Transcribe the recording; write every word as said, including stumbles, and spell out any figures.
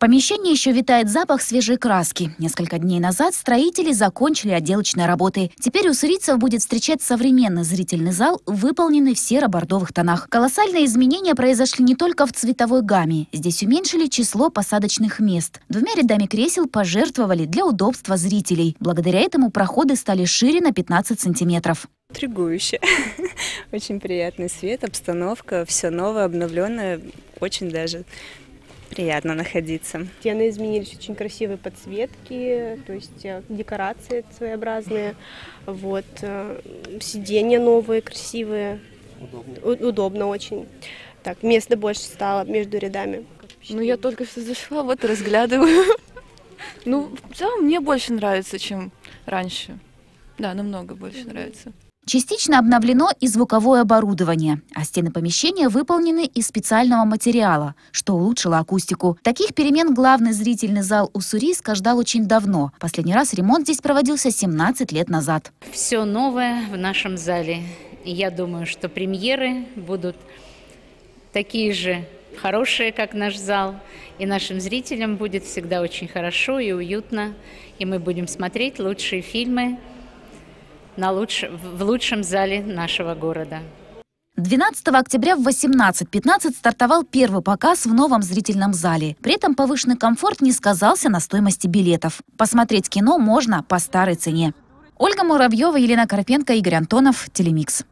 помещении еще витает запах свежей краски. Несколько дней назад строители закончили отделочные работы. Теперь уссурийцев будет встречать современный зрительный зал, выполненный в серо-бордовых тонах. Колоссальные изменения произошли не только в цветовой гамме. Здесь уменьшили число посадочных мест. Двумя рядами кресел пожертвовали для удобства зрителей. Благодаря этому проходы стали шире на пятнадцать сантиметров. Интригующе. Очень приятный свет, обстановка, все новое, обновленное. Очень даже приятно находиться. Стены изменились, очень красивые подсветки, то есть декорации своеобразные. Вот. Сиденья новые, красивые. Удобно. Удобно очень. Так, места больше стало между рядами. Ну, я только что зашла, вот разглядываю. Ну, в целом мне больше нравится, чем раньше. Да, намного больше нравится. Частично обновлено и звуковое оборудование, а стены помещения выполнены из специального материала, что улучшило акустику. Таких перемен главный зрительный зал Уссурийска ждал очень давно. Последний раз ремонт здесь проводился семнадцать лет назад. Все новое в нашем зале. И я думаю, что премьеры будут такие же хорошие, как наш зал. И нашим зрителям будет всегда очень хорошо и уютно. И мы будем смотреть лучшие фильмы на луч... в лучшем зале нашего города. двенадцатого октября в восемнадцать пятнадцать стартовал первый показ в новом зрительном зале. При этом повышенный комфорт не сказался на стоимости билетов. Посмотреть кино можно по старой цене. Ольга Муравьева, Елена Карпенко, Игорь Антонов, Телемикс.